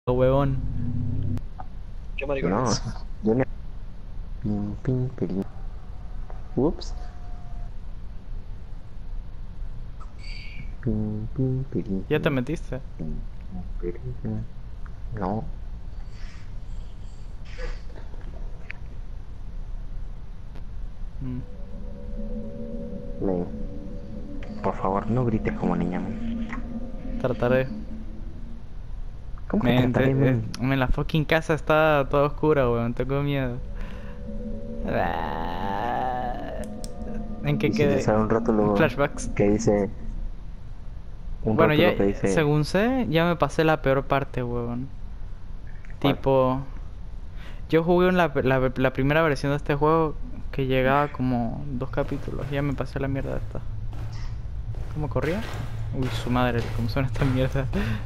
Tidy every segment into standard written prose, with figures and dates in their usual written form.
Huevón. ¿Qué No, maricones? yo no. Pim, pim, pirim. Ups. Pim, pim, pirim, ¿Ya te pim, metiste? pim, pirim, pim. No. Mm, Men, por favor, no grites como niña, men. trataré. ¿Cómo que trataré, men? La fucking casa está toda oscura, weón. Tengo miedo. Ah, ¿En qué Y si te quedé? sale un rótulo Flashbacks. que dice. Un Bueno, ya, rótulo que dice. según sé, ya me pasé la peor parte, weón. ¿Cuál? Tipo, yo jugué en la primera versión de este juego que llegaba como 2 capítulos. Ya me pasé la mierda esta. ¿Cómo corría? Uy, su madre, ¿cómo suena esta mierda?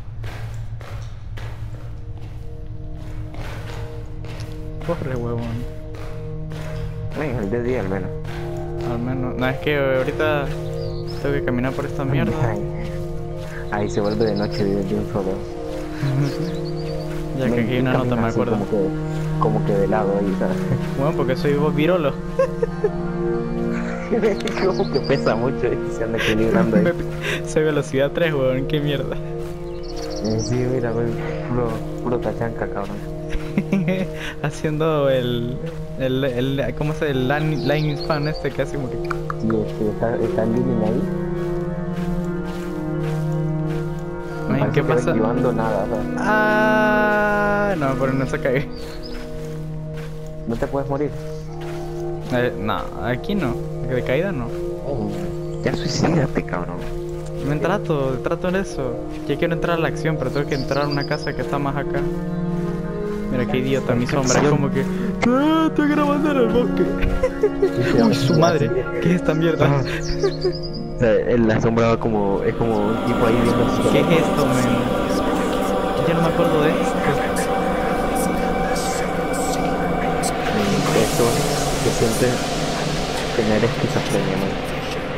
Corre, huevón. Men, el de día al menos. Al menos. No, es que ahorita tengo que caminar por esta mierda. Ahí se vuelve de noche de un solo. Ya que Men, aquí hay y una nota, camina me así acuerdo. como que de lado ahí, ¿sabes? Bueno, porque soy vos virolo. Como que pesa mucho y se anda equilibrando ahí. Soy velocidad 3, weón. Qué mierda. Sí, mira, men, puro tachanca, cabrón. Haciendo ¿cómo se llama? El line span este que hace como que... Sí, está el living ahí. Man, Parece ¿qué que va pasa? esquivando nada, ¿sabes? Ah, no, pero no se cae. No te puedes morir. No, aquí no. De caída no. Ya suicídate, cabrón. Me trato en eso. Ya quiero entrar a la acción, pero tengo que entrar a una casa que está más acá. Mira qué idiota, mi sombra es como que... ¡Ah, estoy grabando en el bosque! ¡Uy, su madre! ¿Qué es esta mierda? O sea, la sombra va como... Es como un tipo ahí viendo su ¿Qué es teléfono. esto, men? Ya no me acuerdo de esto. Eso se siente tener esquizofrenia, man.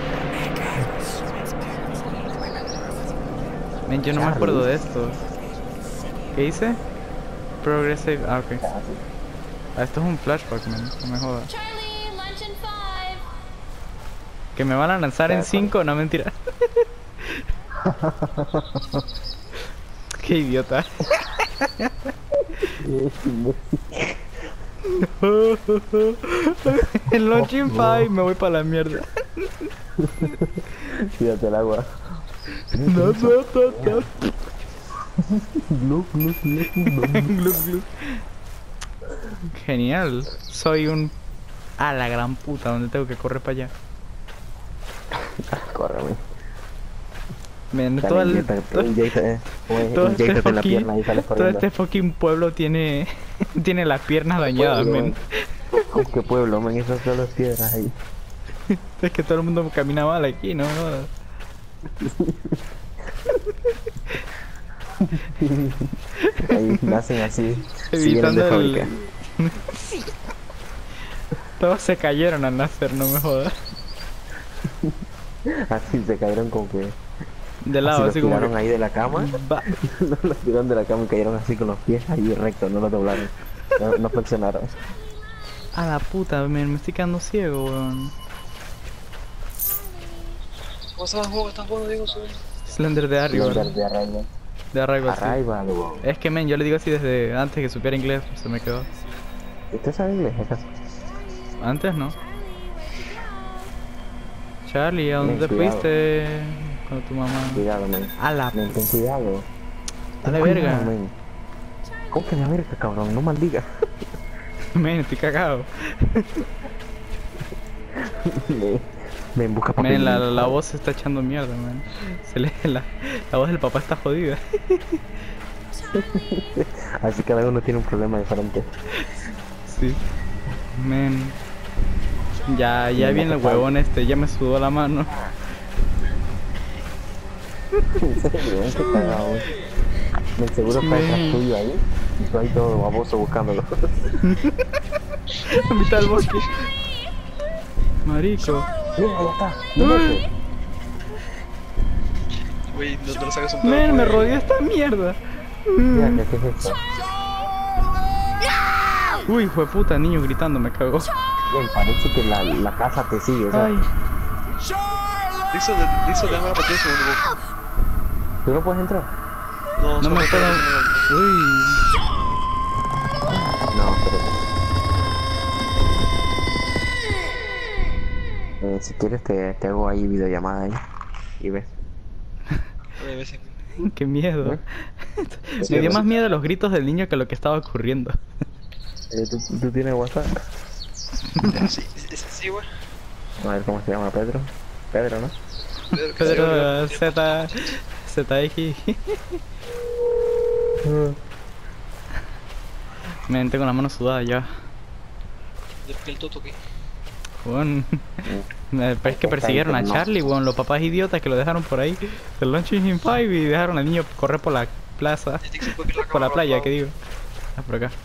Men, yo no me acuerdo de esto. ¿Qué hice? Progressive... Ah, ok. Ah, esto es un flashback, man. No me jodas. Charlie, lunch in 5. ¿Que me van a lanzar en 5? No, mentira. Qué idiota. En Launching 5 me voy para la mierda. Fíjate el agua. No. Glup, glup, glup, glup. Glup, glup. Genial. Soy un... A la gran puta, ¿dónde tengo que correr para allá? Corre, man. Men, Dale, todo inyéctate este en la pierna y sales todo corriendo. este fucking pueblo tiene... tiene las piernas dañadas, Pueblo, men. ¿Cómo que pueblo, man? Esas son las piedras ahí. Es que todo el mundo camina mal aquí, ¿no? Ahí nacen así, se llenan Evitando de el... fábrica. Todos se cayeron al nacer, no me jodas. Así se cayeron como que... De lado, así así los como tiraron que... ahí de la cama. Va. No los tiraron de la cama y cayeron así con los pies ahí rectos, no los doblaron. No flexionaron. A la puta, men, me estoy quedando ciego, weón. ¿Cómo se llama el juego que estás jugando, Diego? Slender de Arrival. De Arrival. De Arrival, sí. Arrival, weón. Es que, men, yo le digo así desde antes que supiera inglés, se me quedó. ¿Usted sabe inglés, acaso? Antes no. Charlie, ¿a dónde Men, te cuidado. fuiste? Con tu mamá. Cuidado, men. A la... Men, ten cuidado. Dale, Ten verga. cuidado, men. ¿Cómo que la verga, cabrón? No maldiga. Men, estoy cagado. Men, busca papel. Men, la higiénico. voz se está echando mierda, men. La voz del papá está jodida. Así cada uno tiene un problema diferente. Sí. Men. Ya Men, viene el no te huevón este, ya me sudó la mano. En serio, qué cagado. Men, seguro está detrás Men. tuyo ahí. Y tú ahí todo baboso buscándolo. A mitad del bosque. Marico. Mira, ya está. No muere. Güey, no te lo sacas un pedo. Men, me rodeó esta mierda. Mira, ¿qué es esto? Uy, fue puta, niño gritando, me cagó. Bien, parece que la casa te sigue, ¿sabes? Ay, Dixon, déjame repetir un segundo. ¿Tú no puedes entrar? No, no me solo puedo. Uy. No, pero... si quieres te hago ahí videollamada ahí y ves. Qué miedo. ¿Eh? Me dio más miedo los gritos del niño que lo que estaba ocurriendo. ¿Tú tienes WhatsApp? Sí, sí, güey. A ver cómo se llama, Pedro. Pedro, ¿no? Pedro ZX. Me tengo las manos sudadas ya. El toto aquí. Weón. Pero es que persiguieron a Charlie, weón. Los papás idiotas que lo dejaron por ahí. El Launching in 5 y dejaron al niño correr por la plaza. Por la playa, que digo. Ah, por acá.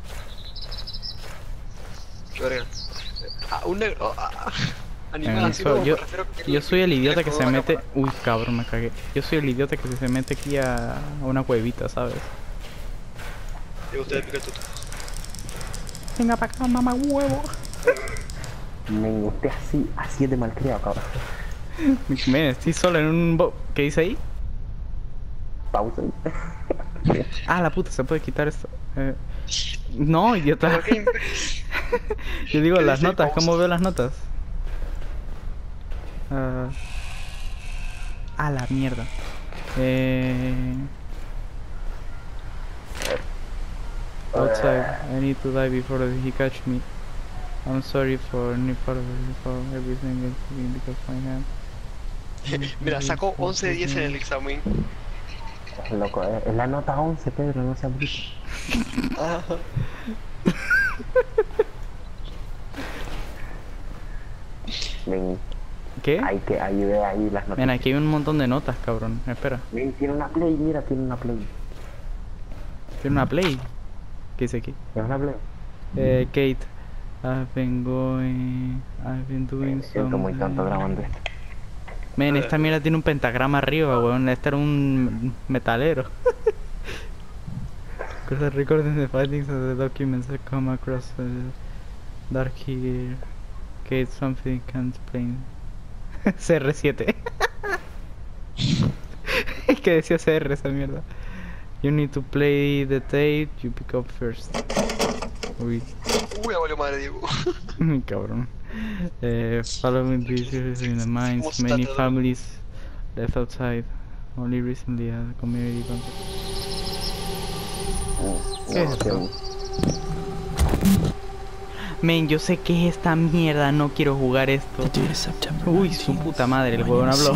Qué verga. Un negro. Yo soy el idiota que se mete. Uy, cabrón, me cagué. Yo soy el idiota que se mete aquí a una cuevita, ¿sabes? Y usted pica el toto. Venga para acá, mamá huevo. Me usted así es de malcriado, cabrón. Me estoy solo en un ¿qué dice ahí? Pausa. Ah, la puta, se puede quitar esto. No, idiota. Yo digo las notas, ¿cómo veo las notas? A la mierda. Outside, I need to die before he catch me. I'm sorry for everything because my hand. Mira, sacó 11 de 10 en el examen. Loco, es la nota 11, Pedro, no seas bruto. Ven, ¿Qué? hay que ayudar ahí las notas. Ven, aquí hay un montón de notas, cabrón. Espera. Ven, tiene una play, mira, tiene una play. ¿Tiene una play? ¿Qué dice aquí? ¿Tiene una play? Kate, I've been doing Siento muy tonto grabando esto. Men, esta mierda tiene un pentagrama arriba, weón. Este era un metalero. Because recording the findings of the documents that come across dark here. Kate, something can't explain. CR7. Es que decía CR esa mierda. You need to play the tape, you pick up first. Uy. Uy, abuelo madre, Diego. Cabrón. Following these in the mines, many families left outside. Only recently a community contact. ¿Qué es esto? Men, yo sé qué es esta mierda, no quiero jugar esto. Uy, su puta madre, el huevón habló.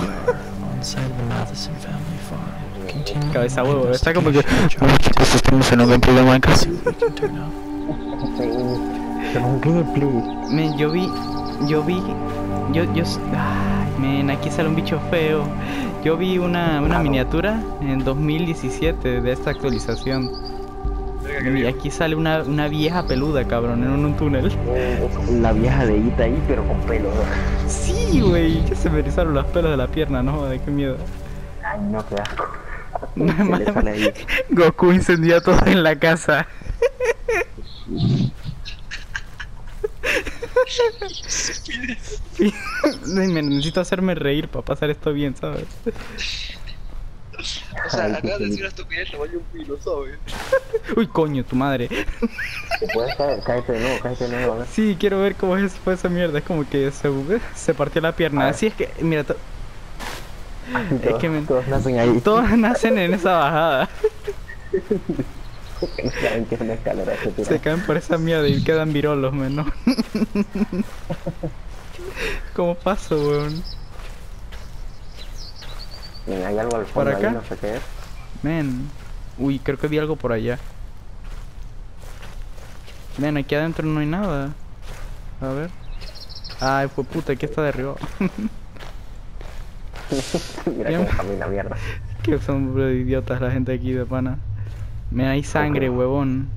Cabeza huevo, está como que... Se no ven problema en casa. Men, ay, men, aquí sale un bicho feo. Yo vi una miniatura en 2017 de esta actualización. Y aquí sale una vieja peluda, cabrón, en un túnel. La vieja de Ita ahí, pero con pelo. Sí, güey, ya se me erizaron los pelos de la pierna, no joder, qué miedo. Ay, no, qué asco. Se le sale ahí. Goku incendió todo en la casa. Me necesito hacerme reír para pasar esto bien, ¿sabes? O sea, acabas de decir una estupidez, tamaño un pilo, ¿sabes? Uy, coño, tu madre. ¿Te puedes caer? Cállate de nuevo, a ver. Sí, quiero ver cómo fue esa mierda. Es como que se partió la pierna. Así es que, mira, es que todos nacen ahí. Todos nacen en esa bajada. Saben que es una escalera. Se caen por esa mierda y quedan virolos, menos. ¿Cómo paso, weón? Hay algo al fondo. ¿Por acá? Ahí, no sé qué es. Men. Uy, creo que vi algo por allá. Men, aquí adentro no hay nada. A ver. Ay, fue puta, aquí está derribado. Mira cómo camina mierda. Que son idiotas la gente aquí de pana. Men, hay sangre, huevón.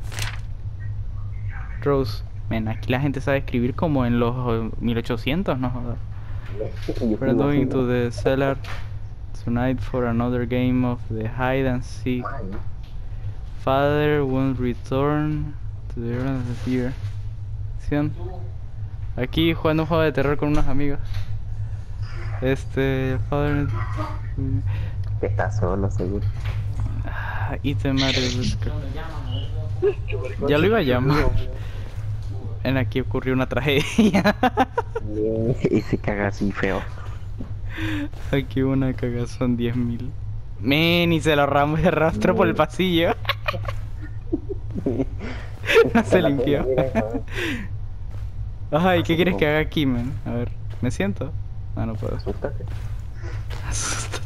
Rose. Men, aquí la gente sabe escribir como en los 1800, no jodas. We're going to the cellar tonight for another game of the hide and seek. Father won't return to the end of the year. ¿Sí? Aquí jugando un juego de terror con unos amigos. Father... Está solo, seguro. Item ya lo iba a llamar. En aquí ocurrió una tragedia. Y se caga así feo. Aquí hubo una cagazón 10.000. Men, y se lo arrastró por el pasillo. No se limpió. Ay, ¿qué quieres que haga aquí, man? A ver, ¿me siento? Ah, no puedo. Asústate. Asústate.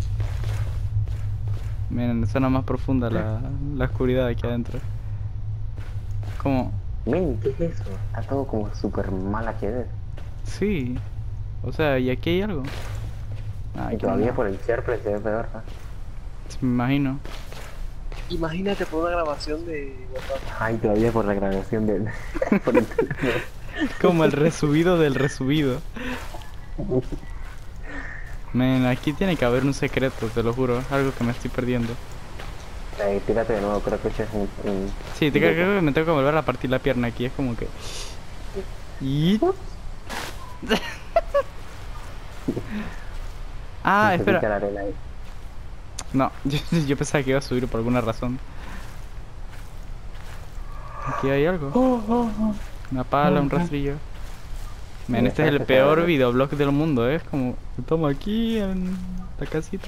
Miren, suena más profunda la oscuridad aquí adentro. Como... Men, ¿qué es eso? Está todo como súper mal aquí ver. Sí. O sea, ¿y aquí hay algo? Ah, Y aquí todavía no. por el SharePlay se ve peor, ¿no? Me imagino. Imagínate por una grabación de WhatsApp. Ay, todavía por la grabación del... por el teléfono. Como el resubido del resubido. Men, aquí tiene que haber un secreto, te lo juro. Algo que me estoy perdiendo. Tírate de nuevo, creo que es un... Sí, creo que me tengo que volver a partir la pierna aquí. Es como que... Y... Ah, Se espera. pica la arena ahí. No, yo pensaba que iba a subir por alguna razón. Aquí hay algo. Una pala, un rastrillo. Men, este es el peor videoblog del mundo, ¿eh? Es como... Estamos aquí en la casita.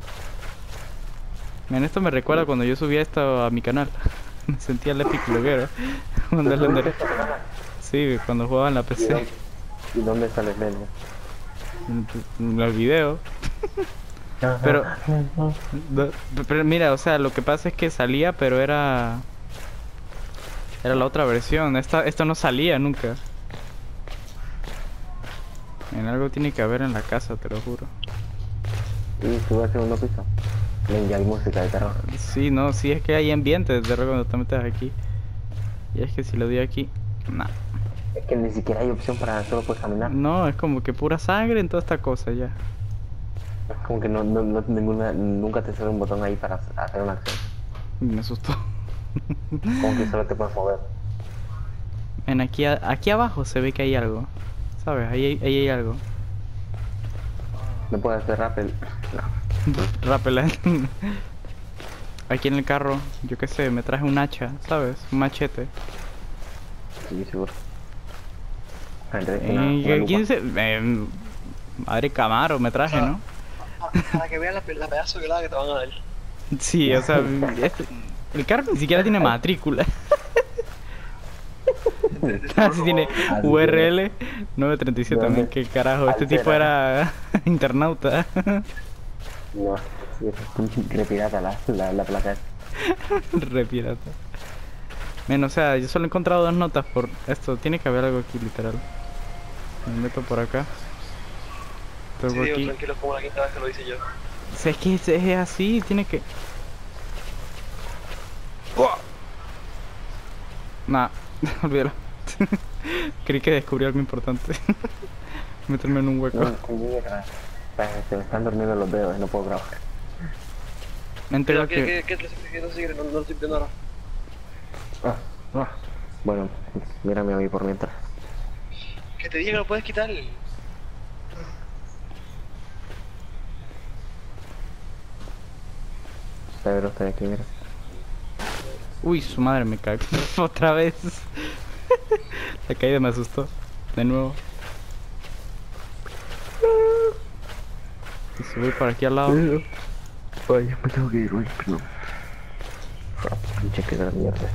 Men, esto me recuerda cuando yo subía esto a mi canal. Me sentía el epic bloguero. Cuando sí, cuando jugaba en la PC. ¿Y dónde sale el meme? En los videos. Pero mira, o sea, lo que pasa es que salía, pero era la otra versión. Esto no salía nunca. En algo tiene que haber en la casa, te lo juro. ¿Y sube al segundo piso? Men, ya hay música de terror. Sí, no, sí es que hay ambiente de terror cuando te metes aquí. Y es que si lo doy aquí, nah. Es que ni siquiera hay opción para solo puedes caminar. No, es como que pura sangre en toda esta cosa ya. Es como que nunca te sale un botón ahí para hacer una acción. Me asustó. Como que solo te puedes mover. En aquí abajo se ve que hay algo. ¿Sabes? Ahí hay algo. No puedes hacer rappel. No. Rappel. Aquí en el carro, yo qué sé, me traje un hacha, ¿sabes? Un machete. Sí, seguro. Una ¿Quién lupa. se...? Madre Camaro me traje, ¿no? Para que vean la pedazo de helada que te van a dar. Sí, o sea, el carro ni siquiera tiene matrícula. Así tiene URL 937 también, qué carajo, este tipo era internauta. No, sí, es repirata la placa. Re pirata. Men, o sea, yo solo he encontrado 2 notas por esto, tiene que haber algo aquí literal. Me meto por acá. Sí, Todo digo, aquí. tranquilo, es como la quinta vez que lo hice yo. O sea, es que es así, tiene que... Nah, olvídalo. Creí que descubrí algo importante. Meterme en un hueco. Se me están durmiendo los dedos y no puedo grabar. Me entero Pero, que... ¿qué te sigue? No lo estoy viendo ahora. Bueno, mírame a mí por mientras. Que te diga que lo puedes quitar. Pedro, estoy aquí, mira. Uy, su madre, me caí. Otra vez. La caída me asustó. De nuevo. Y subí por aquí al lado. Ay, ya me tengo que ir, uy, pero... Pinche que de la mierda.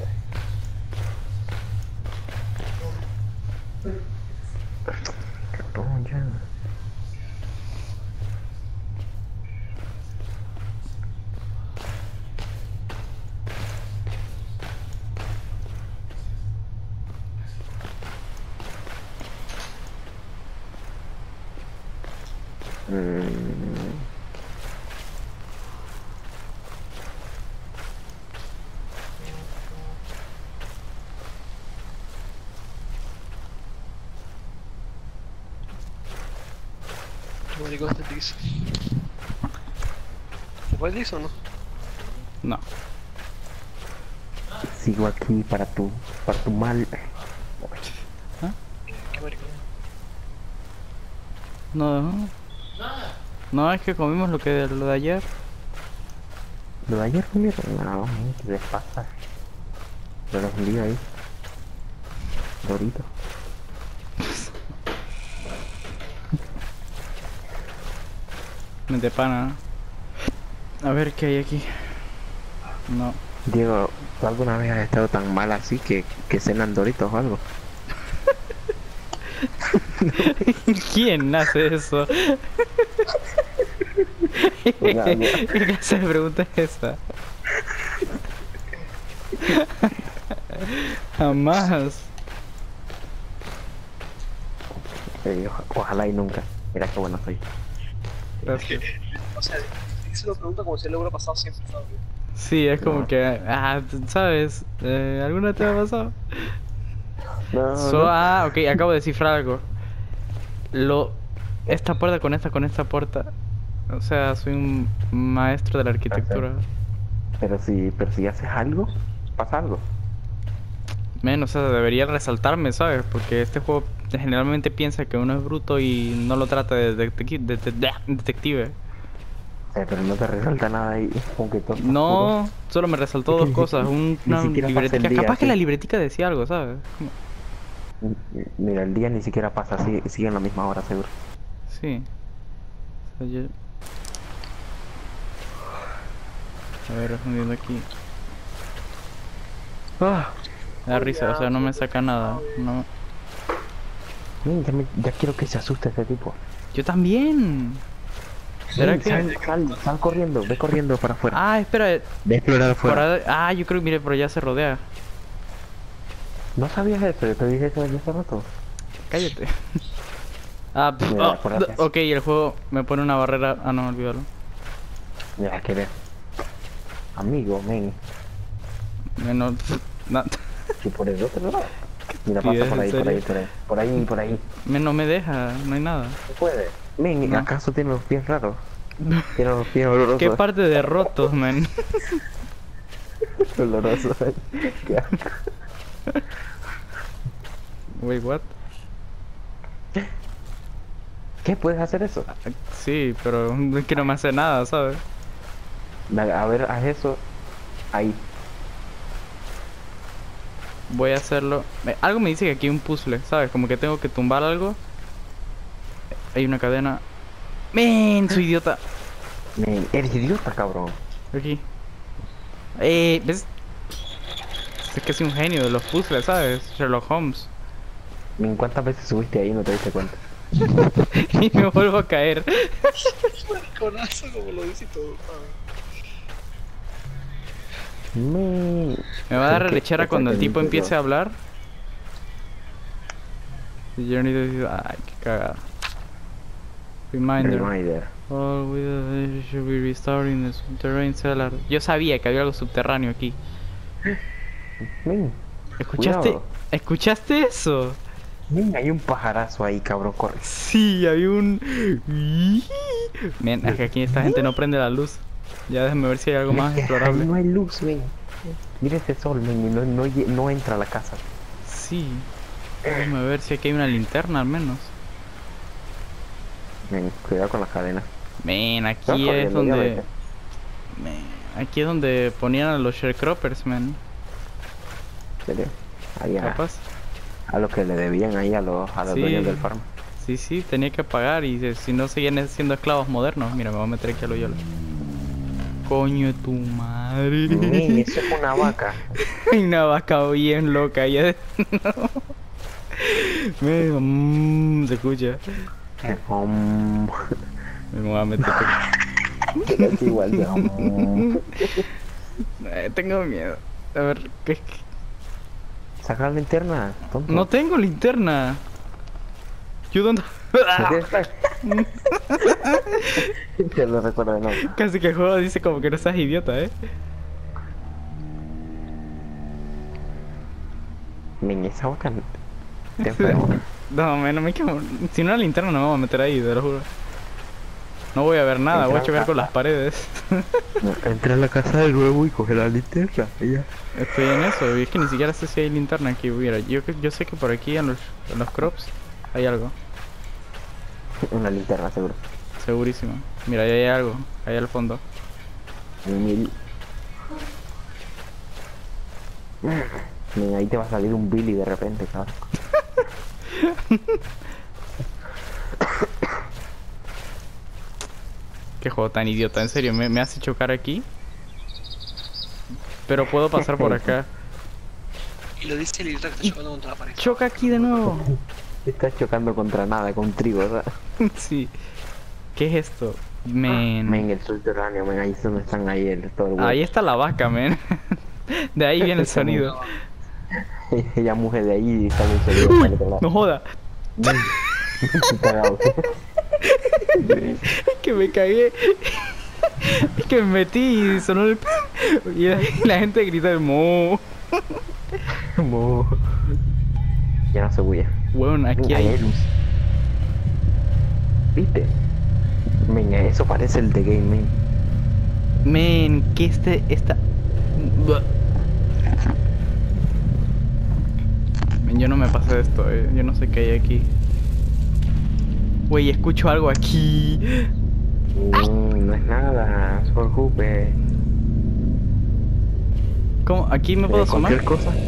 Cabrón, ya. ¿Cómo digo este Dix? ¿Se fue el Dix o no? No. sigo aquí para tu mal. Qué marico. No. No, es que comimos lo de ayer. Lo de ayer comieron, no, ¿qué les pasa? Yo los envío ahí. Dorito. Mente pana. A ver qué hay aquí. No. Diego, ¿tú alguna vez has estado tan mal así que cenan Doritos o algo? ¿Quién hace eso? ¿Qué clase de pregunta es esa? Jamás. Ojalá y nunca. Mira qué bueno soy. Gracias. O sea, se lo pregunta como si le hubiera pasado siempre, ¿sabes? Sí, es como No. que, ¿sabes? ¿Alguna te ha pasado? No, no. Ok, acabo de descifrar algo. Esta puerta con esta puerta. O sea, soy un maestro de la arquitectura. Pero si haces algo, pasa algo. Men, o sea, debería resaltarme, ¿sabes? Porque este juego generalmente piensa que uno es bruto y no lo trata de detective. Pero no te resalta nada ahí, aunque todo está No, solo me resaltó dos cosas. Ni Una siquiera pasa el libretica. día, Capaz que sí. la libretica decía algo, ¿sabes? oscuro. Mira, el día ni siquiera pasa así, sigue en la misma hora seguro. Sí. O sea, a ver, respondiendo aquí. Me da risa, o sea, no me saca nada. No. Ya quiero que se asuste este tipo. Yo también. ¿Será que...? Sal corriendo, ve corriendo para afuera. Ah, espera. Ve a explorar afuera. Yo creo que, mire, pero ya se rodea. No sabías eso, yo te dije eso desde hace rato. Cállate. Mira, por atrás. Ok, el juego me pone una barrera. Ah, no, olvídalo. Mira, que ver. Amigo, men. Menos. Si por el otro lado. Mira, Estupidez, pasa por ahí, ¿en por ahí, serio? por ahí. Por ahí, por ahí. No me deja, no hay nada. No puede. Men, No. ¿acaso tiene los pies raros? Tiene los pies olorosos. ¿Qué parte de rotos, man? Olorosos. Qué asco. Wait, what? ¿Qué? ¿Puedes hacer eso? Sí, pero es que no me hace nada, ¿sabes? A ver, haz eso. Ahí. Voy a hacerlo. Algo me dice que aquí hay un puzzle, ¿sabes? Como que tengo que tumbar algo. Hay una cadena. ¡Men! Soy idiota. Men, eres idiota, cabrón. Aquí. ¿Ves? Es que soy un genio de los puzzles, ¿sabes? Sherlock Holmes. Men, ¿cuántas veces subiste ahí y no te diste cuenta? Y me vuelvo a caer. Mariconazo, como lo dice y todo, ¿sabes? Men. Me va a dar ¿Qué- relechera qué cuando el tipo te empiece a hablar. Y yo ni decir, ay, qué cagada. Reminder. Reminder. All we should be restoring the subterranean cellar. Yo sabía que había algo subterráneo aquí. Men, ¿Escuchaste? cuidado. ¿Escuchaste eso? Men, hay un pajarazo ahí, cabrón, corre. Sí, había un... Men, es que aquí esta gente no prende la luz. Ya déjame ver si hay algo más Es que explorable. ahí no hay luz, men. Mira ese sol, men, y no entra a la casa. Sí. Déjame ver si aquí hay una linterna al menos. Men, cuidado con las cadenas. Men, Estás aquí es corriendo, ya donde... vete. Men, aquí es donde ponían a los sharecroppers, men. ¿En serio? Ahí Capaz. a los que le debían ahí a los Sí. dueños del farm. Sí, tenía que pagar y si no seguían siendo esclavos modernos. Mira, me voy a meter aquí a lo yolo. Coño de tu madre. Men, eso es una vaca. Hay una vaca bien loca ahí adentro. Se escucha. Me voy a meter aquí. Es igual de Tengo miedo. A ver, ¿qué? Saca la linterna, tonto. No tengo linterna. You don't... Te lo recuerdo de nuevo. Casi que el juego dice como que no seas idiota, Men, esa vaca te enfermo. No, no me quedo... Si no la linterna no me voy a meter ahí, te lo juro. No voy a ver nada, voy a Entra chocar a con la las paredes. Entra a la casa de nuevo y coge la linterna. Y ya. Estoy en eso, y es que ni siquiera sé si hay linterna aquí. Mira, yo sé que por aquí en los crops hay algo. Una linterna, seguro. Segurísimo. Mira, ahí hay algo, ahí al fondo. Mira, ahí te va a salir un Billy de repente, cabrón. Qué juego tan idiota, en serio, me hace chocar aquí. Pero puedo pasar por acá. Y lo dice el idiota que está chocando contra la pared. Choca aquí de nuevo. Estás chocando contra nada, con trigo, ¿verdad? Sí. ¿Qué es esto? Men. Men, el subterráneo, men, ahí es donde están ahí todo el huevo. Ahí está la vaca, men. De ahí viene el sonido. Ella mujer de ahí y sale el sonido para el otro lado. No joda. Cagado. Es que me cagué. Es que me metí y sonó el... Y la gente grita mo. Mo. Ya no se bulla. Weón, aquí Ahí hay... luz. ¿Viste? Venga, eso parece el de Game Man. Men, que esta... Men, yo no me pasé de esto, yo no sé qué hay aquí. Wey, escucho algo aquí. No es nada, no se preocupe. ¿Cómo? ¿Aquí me puedo asomar? Cualquier cosa.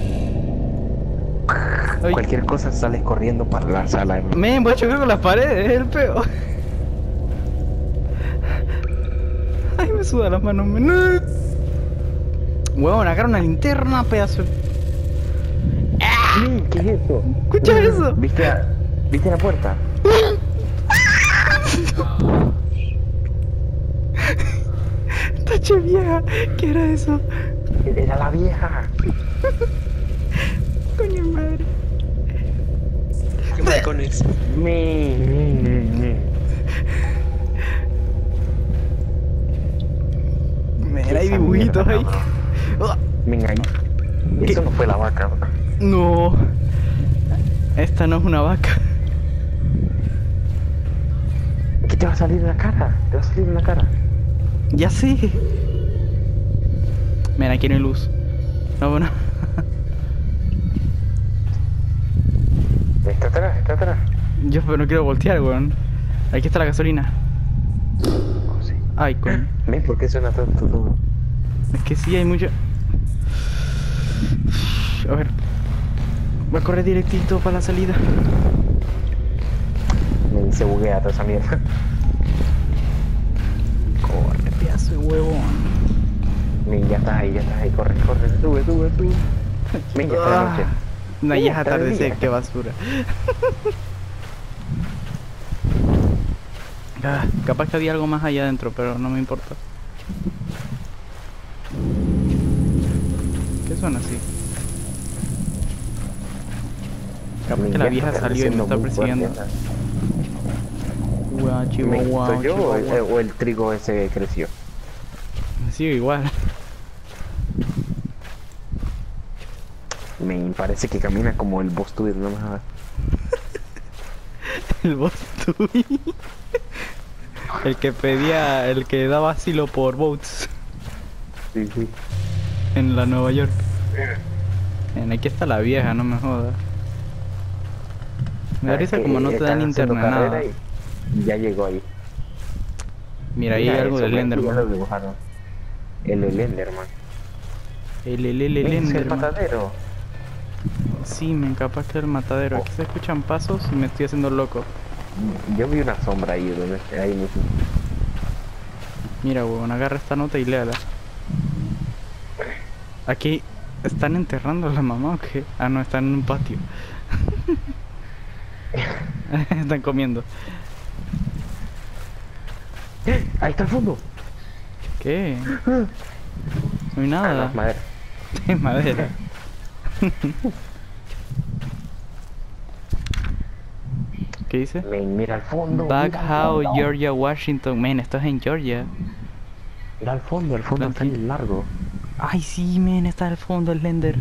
Ay. Cualquier cosa sales corriendo para la sala. Men, voy a chocar con las paredes, es el peor. Ay, me suda las manos, men. Huevón, agarra una linterna, pedazo. ¿Qué es eso? ¿Escuchas eso? ¿Viste la puerta? Tache vieja, ¿qué era eso? Era la vieja. Coño madre. ¿Qué maricones? Mira, hay dibujitos ahí. Venga ahí. Eso no fue la vaca. No. Esta no es una vaca. ¿Qué te va a salir en la cara? Te va a salir en la cara. Ya sé. Mira, aquí no hay luz. No, bueno. Está atrás, está atrás. Yo pero no quiero voltear, weón. Aquí está la gasolina. Oh, sí. Ay, coño. ¿Ves por qué suena tanto todo? Es que sí, hay mucho... A ver. Voy a correr directito para la salida. Se buguea toda esa mierda. Corre, pedazo de huevón. Men, ya estás ahí, corre, sube. Men, ya está de noche. No, ya es está de atardecer, día. qué basura. Capaz que había algo más allá adentro, pero no me importa. ¿Qué suena así? Capaz que la vieja salió y me está persiguiendo. Guau, chihuahua, ¿Soy yo chihuahua. o el trigo ese creció? Sí, igual. Me parece que camina como el boss tuyo, no me jodas. El boss tuyo. El que pedía, el que daba asilo por boats Sí. en la Nueva York. Aquí está la vieja, no me jodas. Me da risa como no te dan internet internet nada. Y ya llegó ahí. Mira, ahí hay algo del Ya lo Enderman. dibujaron. El Enderman. El Es el Enderman. matadero. Sí, me capaz que el matadero. Aquí se escuchan pasos y me estoy haciendo loco. Yo vi una sombra ahí, ahí mismo. Mira, huevón, agarra esta nota y léala. Aquí están enterrando a la mamá o qué? Ah, no, están en un patio. Están comiendo. Ahí está el fondo. ¿Qué? No hay Ah, no, nada. es madera. Es madera. ¿Qué dice? Men, mira al fondo. Back mira al How, fondo. Georgia, Washington. Men, esto es en Georgia. Mira al fondo está bien largo. Ay, sí, men, está al fondo el Slender.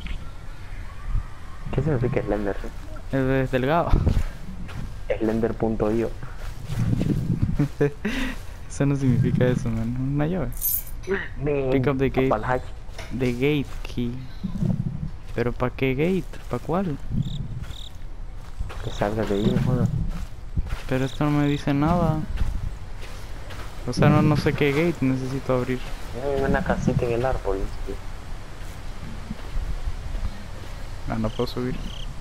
¿Qué significa Slender? El delgado. Slender.io. Eso no significa eso, man. Una llave. Pick up the gate. Para el hatch. The gate key. ¿Pero para qué gate? ¿Para cuál? Que salga de ahí, joder. Pero esto no me dice nada. O sea, no sé qué gate necesito abrir. Hay una casita en el árbol. Sí. Ah, no puedo subir.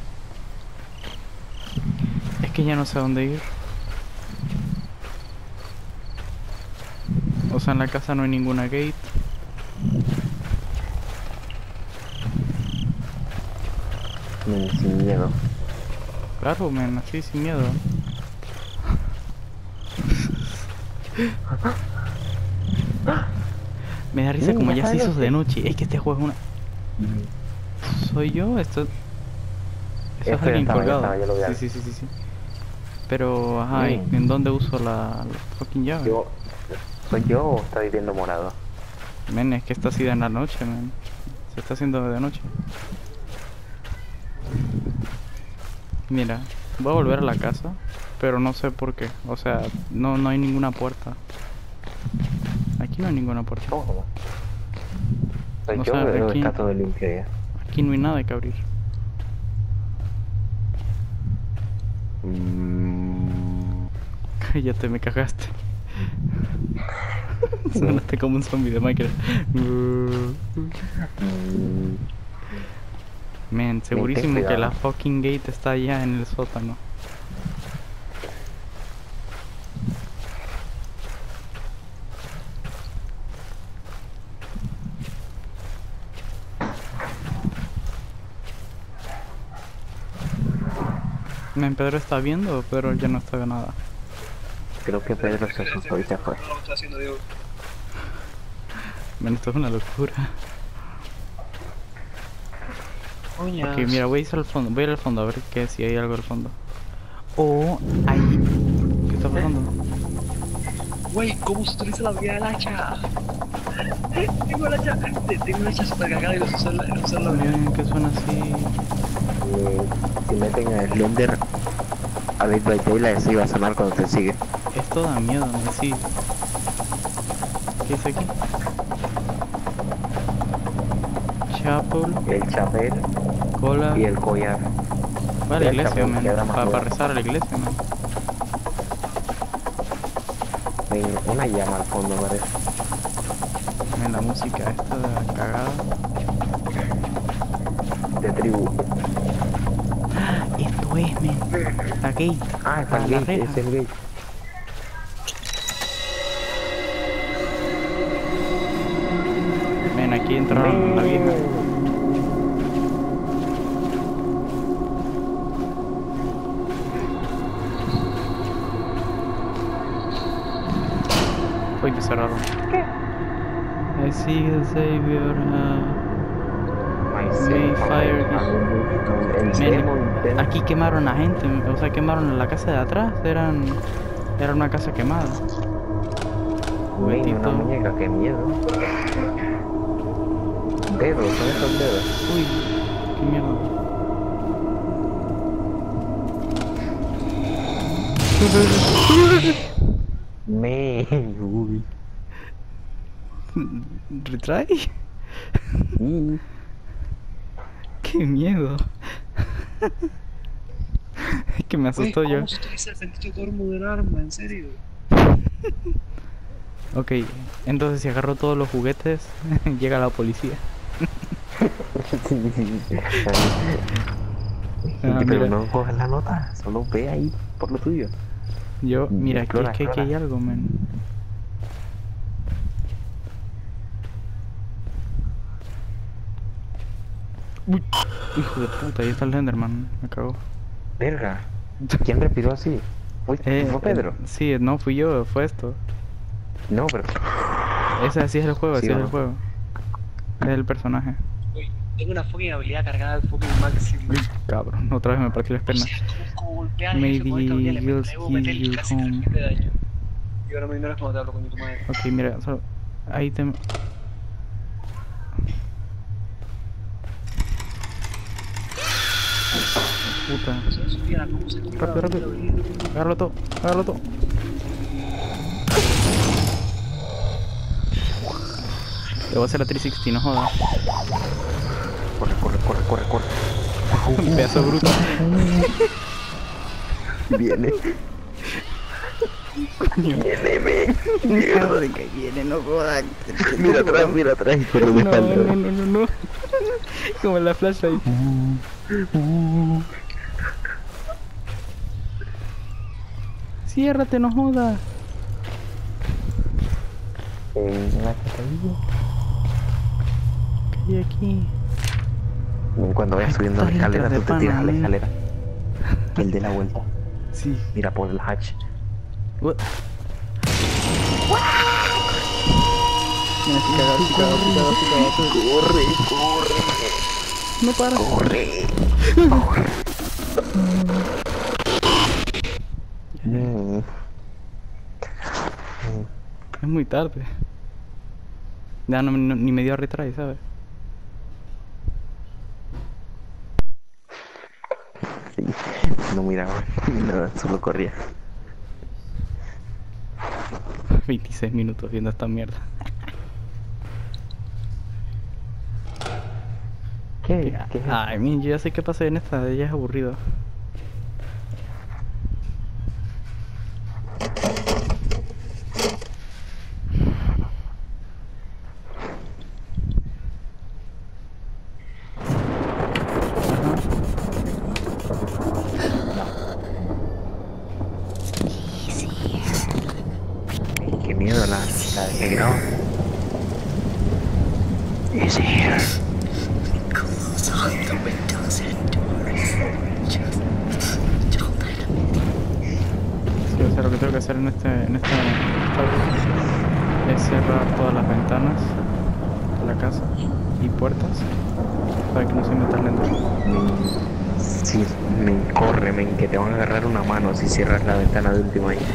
Es que ya no sé a dónde ir. O sea, en la casa no hay ninguna gate. Sin miedo. Claro, men, así sin miedo. Me da risa como ya se hizo de noche. Es que este juego es una... ¿Soy yo? Esto es alguien colgado. Sí. Pero, ajá, ¿y en dónde uso la fucking llave? ¿Soy yo o está viviendo morado? Men, es que está así de en la noche, men. Se está haciendo de noche. Mira, voy a volver a la casa, pero no sé por qué. O sea, no hay ninguna puerta. Aquí no hay ninguna puerta. ¿Cómo? Soy O yo, sea, pero aquí- está todo limpio ya. Aquí no hay nada que abrir. Ya te me cagaste. Sonaste como un zombie de Minecraft. Men, segurísimo que cuidado. la fucking gate está allá en el sótano. Men, Pedro está viendo, pero ya no está viendo nada. Creo que Pedro se asustó y se fue. No lo estoy haciendo, Diego. Men, esto es una locura. Coñas. Ok, mira, voy a ir al fondo. Voy a ir al fondo a ver qué si hay algo al fondo. Oh, ahí. ¿Qué está pasando? Güey, ¿cómo se utiliza la habilidad del hacha? Tengo el hacha. Tengo un hacha super cargada y no sé usarla. Men, que suena así. Si meten a Slender a Dead by Daylight, así va a sonar cuando te sigue. Esto da miedo, men, sí. ¿Qué dice aquí? Chapel, El chapel cola. y el collar. Va a la el iglesia, chapel men. queda más Para duro. rezar a la iglesia, men. Ven, una llama al fondo, parece. Men, la música esta de la cagada. De tribu. Esto es, men. La gate. Ah, está el la gate, reja. es el gate. Men, aquí entraron la vieja. Uy, me cerraron. I see the savior. Sí, fire. El Men, demon, aquí quemaron a gente, o sea, quemaron la casa de atrás, era una casa quemada. ven, Juguetito. una muñeca, qué miedo. Dedos, son esos dedos. Uy, qué mierda. Uy. ¿Retry? Y Qué miedo. Es que me asustó yo. ¿Cómo se utiliza el sentido tormo del arma? ¿En serio? Ok, entonces si agarro todos los juguetes, llega la policía. Ah, pero mira. no cojas la nota, solo ve ahí por lo tuyo. Yo, mira, aquí Explora, es que aquí hay algo, men. Uy, hijo de puta, ahí está el Enderman, me cagó. Verga, ¿quién respiró así? ¿Fue Pedro? Sí, no fui yo, fue esto. No, pero Ese así es el juego, así Sí, es ¿no? el juego. Es el personaje. Uy, tengo una fucking habilidad cargada al fucking máximo. Uy, cabrón, otra vez me partió las O piernas. sea, como golpear a Maybe jefe con esta habilidad le you'll debo meter heal casi home. 3000 de daño. Y ahora me ignoras cuando te hablo, coño tu madre. Ok, mira, solo... ahí te... Puta. Eso es, mira, cómo se compra Rápido, la rápido. habilidad. Agárralo todo, agárralo todo. Te voy a hacer la 360, no jodas. Corre, corre, corre, corre, corre. Un pedazo de bruto. Viene. Viene, ven. Joder, que viene, no jodas. Mira atrás, corre de No, espalda. no, no, no, no. Como en la flash ahí. Ciérrate, no jodas. La que ¿Qué hay aquí? Cuando vayas subiendo la Estás escalera, tú te de tiras a la pana, escalera. El de la vuelta. Sí. Mira por el hatch. What? Mira, sí cagado, sí cagado, sí cagado, sí cagado. Corre, corre, No para. corre, corre. Es muy tarde. Ya ni me dio a retry, ¿sabes? Sí, no miraba nada, solo corría. 26 minutos viendo esta mierda. ¿Qué? ¿Qué es eso? Ay, mira, yo ya sé qué pasa en esta, ya es aburrido. Qué miedo la de graba. Is here. Close all the windows and doors. Just hold it. Sí, o sea, lo que tengo que hacer en esta es cerrar todas las ventanas de la casa y puertas para que no se metan dentro. Sí, corre, que te van a agarrar una mano si cierras la ventana de última ahí.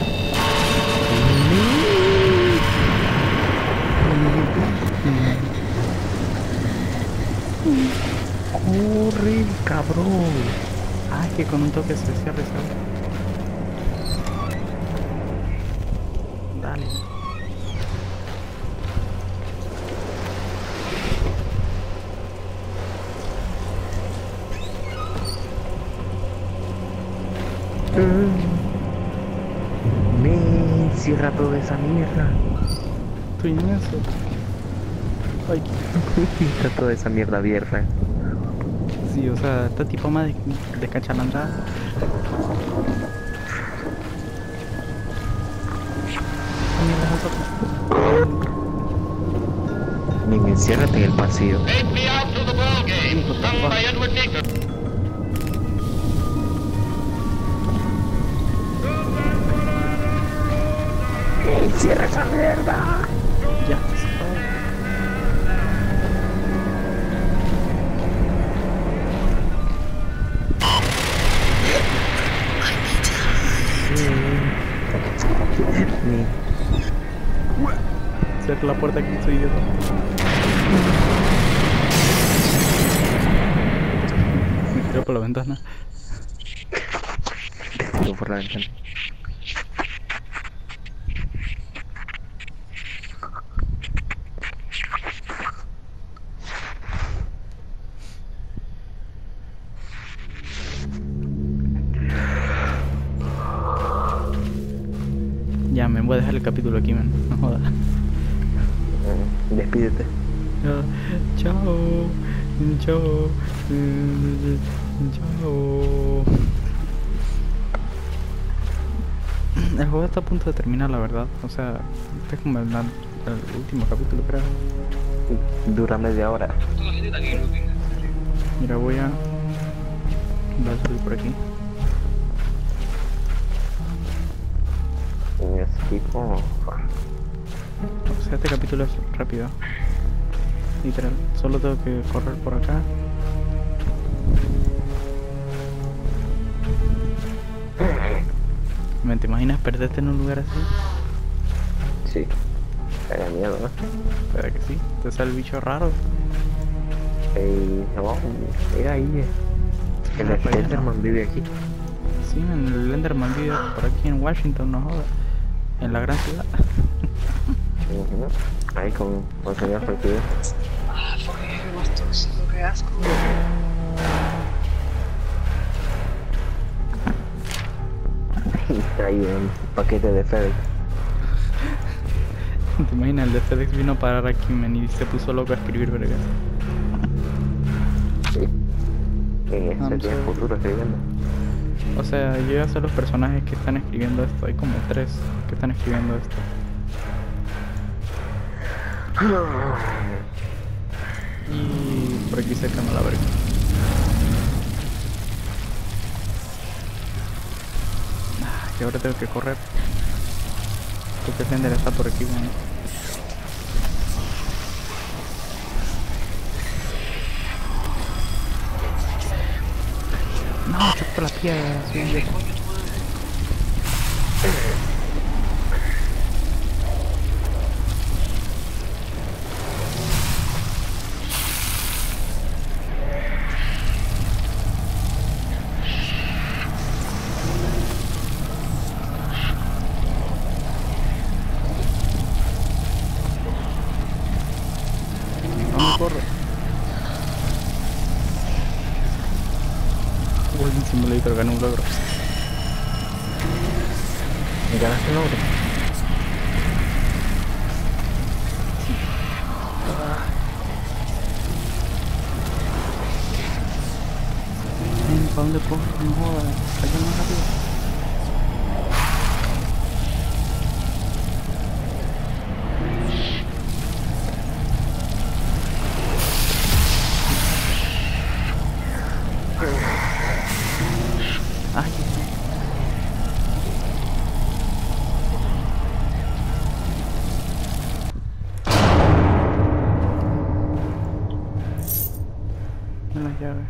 Corre, cabrón. Ah, es que con un toque se cierra, ¿sabes? Dale. Cierra toda esa mierda. Estoy inmenso. Ay, Está toda esa mierda abierta. sí, o sea, está tipo más descachalandrada. Enciérrate en el pasillo. Take me out to the ball game, sung by Edward Deacon. Cierra esa mierda. Ya. Cierra la puerta aquí, soy idiota. Me tiró por la ventana. Te tiro por la ventana. Ya, me voy a dejar el capítulo aquí, man. No jodas. Despídete. Chao. Chao. Chao. El juego está a punto de terminar, la verdad. O sea, este es como el último capítulo, creo. Dura media hora. Toda la gente está aquí, no tiene. Mira, voy a subir por aquí. Tipo. O sea, este capítulo es rápido. Literal. Solo tengo que correr por acá. ¿Te imaginas perderte en un lugar así? Sí. Era miedo, ¿no? ¿Verdad que sí? Te sale el bicho raro. No, era ahí. El Ah, pues ya Enderman vive aquí. Sí, man, el Enderman vive por aquí en Washington, no jodas. En la gran ciudad. Ujú. Ahí con el señor Flexible. Ah, fucking jefe más tóxico, qué asco. Y traí un paquete de FedEx. ¿Te imaginas? El de FedEx vino a parar aquí, man, y se puso loco a escribir, verga. Sí. En este I'm tiene sorry. futuro escribiendo. O sea, yo ya sé los personajes que están escribiendo esto. Hay como 3 que están escribiendo esto. Y por aquí cerca no la verga. Y ahora tengo que correr. Porque Fender está por aquí, bueno. No, choco la piedra. Sí, ¿Qué coño tu madre? no me corro. Walking Simulator, gané un logro. ¿Ganaste un logro? ¿Para dónde corro? No jodas, vaya más rápido. Ay, las llaves.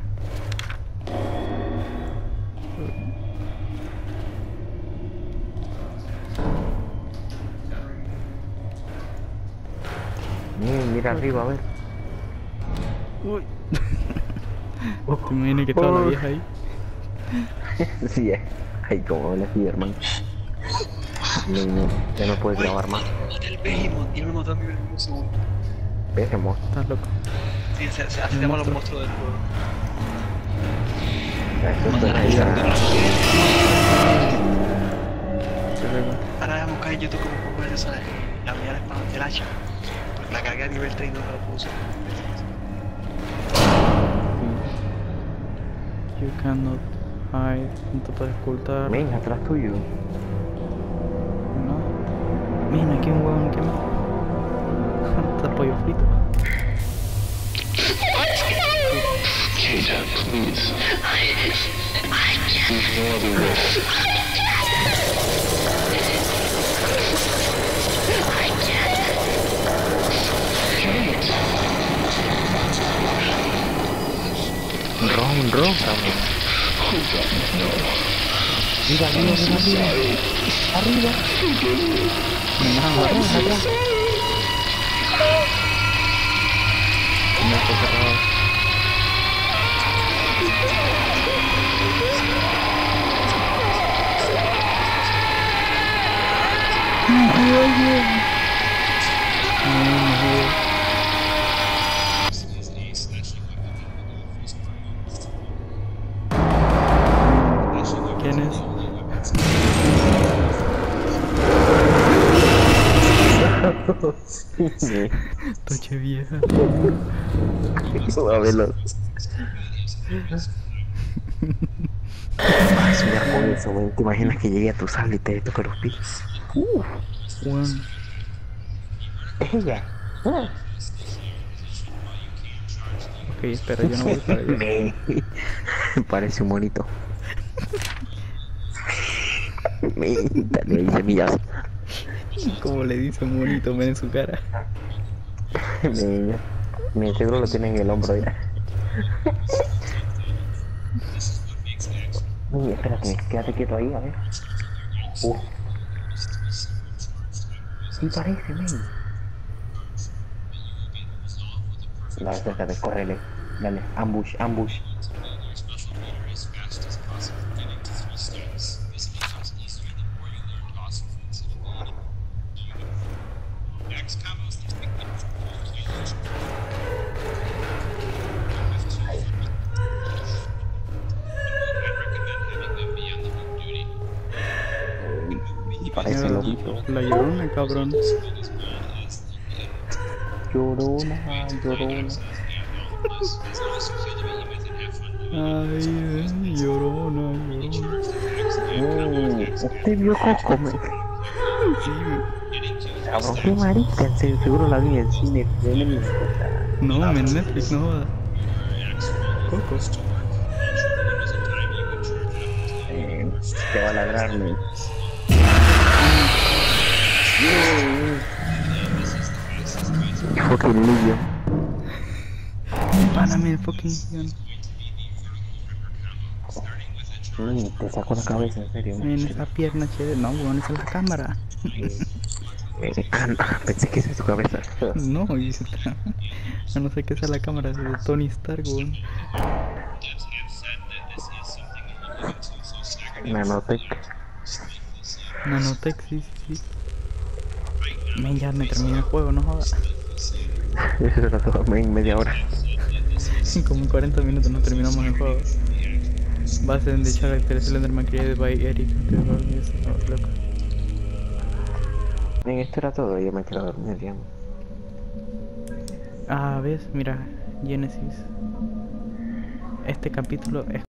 Mira arriba, a ver. Uy. ¿Te imaginas que toda la vieja ahí? Sí, ay, como el Spiderman. No, ya no puedes grabar más. Mata el Behemoth y no lo mató a mí en un segundo. Vemos. Estás loco. Sí, así se llaman los monstruos del juego. Eso suena Ahora ya. voy a buscar en YouTube cómo pongo eso, la mía la espada del hacha. Porque la carga de nivel 3 no me la puedo usar. You cannot hide. No te puedes ocultar. Ven, atrás tuyo. No. Mira, aquí un huevón que me. Está pollo frito. Keita, please. I can't do this. Ron. Mira, arriba. Arriba. Atrás. No está cerrado. ¿Quién es? Sí. Toche vieja. A verlo. Vas a soñar con eso, güey. ¿Te imaginas que llegue a tu sala y te toque los pies? Bueno, Ella. ok, espera, yo no voy para allá. Me parece un monito. Me le dice millas. Como le dice un bonito men en su cara. Me seguro lo tiene en el hombro ya. Uy, espérate, quédate quieto ahí, a ver. Sí parece, men. Dale, acércate, córrele. Dale, ambush. Parece Mierda, lobito. la Llorona, cabrón. Llorona, llorona. Ay, Llorona, Llorona. ¿Usted vio Coco? Sí, Cabrón, qué marica, en serio, seguro la vi en el cine. no, en Netflix, no jodas. Coco. Te va a ladrarme. Fucking Legion. Páname el fucking guión. Te saco la cabeza, en serio. En esa pierna chévere. No, weón, esa es la cámara. No, pensé que esa es tu cabeza. No, y a no ser que sea la cámara de Tony Stark, weón. Nanotech. Nanotech, sí. Men, ya me terminé el juego, no jodas. Eso lo tomé en media hora. Como en 40 minutos nos terminamos el juego. Base de character Slenderman created by Eric. Loco. En esto era todo, yo me quedé dormido, digamos. Ah, ves, mira, Genesis. Este capítulo es